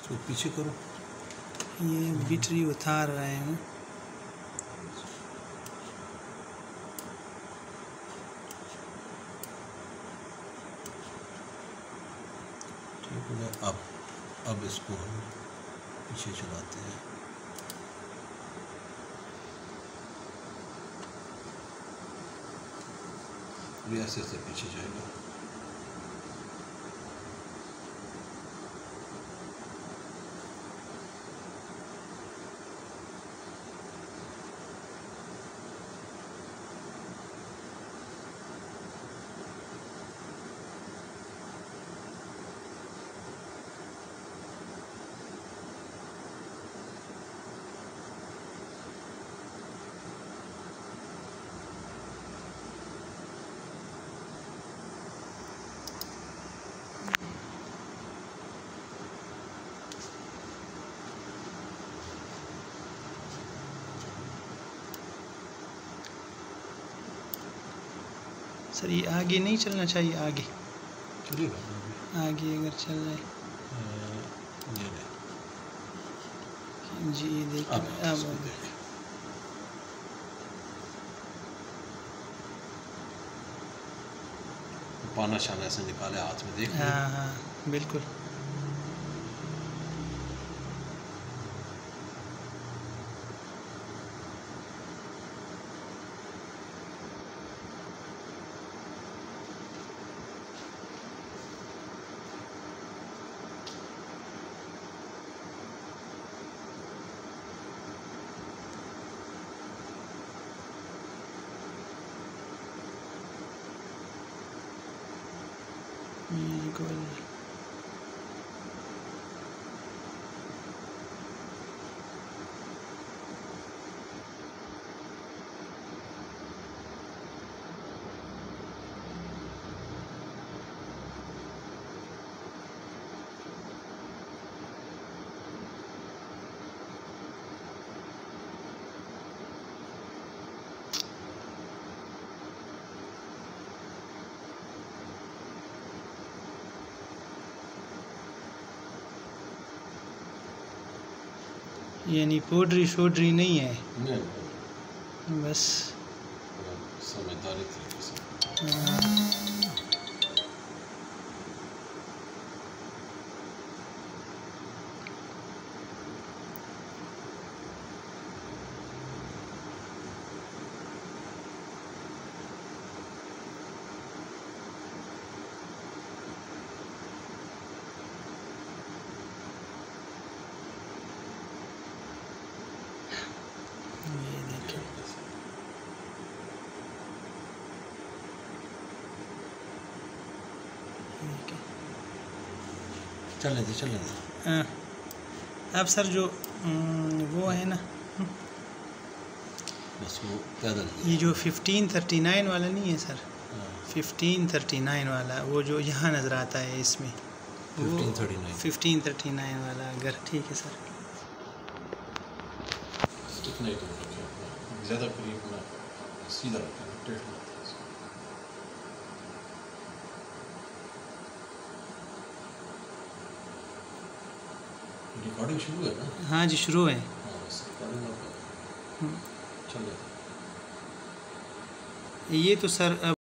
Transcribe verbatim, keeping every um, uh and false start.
तो पीछे करो। ये बैटरी उतार रहे हैं ना। ठीक है, अब अब इसको हम पीछे चलाते हैं। ये ऐसे ऐसे पीछे जाएगा। सर ये आगे नहीं चलना चाहिए, आगे चलिएगा आगे अगर चल रहा है जी। देखिए अब अब पाना शाना ऐसे निकाले हाथ में, देख। हाँ हाँ बिल्कुल। बिल्कुल यानी पोड्री शोड्री नहीं है, नहीं बस समझदारी तरीके से। हाँ। ये देखिए चलने दे चलने दे। हाँ। अब सर जो वो है ना, बस वो पैदल, ये जो फिफ्टीन थर्टी नाइन वाला नहीं है सर, फिफ्टीन थर्टी नाइन वाला वो जो यहाँ नज़र आता है इसमें, fifteen thirty nine fifteen thirty nine वाला अगर ठीक है सर। नहीं तो ज़्यादा करीब ना, सीधा टेढ़ ना। रिकॉर्डिंग शुरू है ना? हाँ जी शुरू है। हाँ बस रिकॉर्डिंग चल रहा है। ये तो सर अब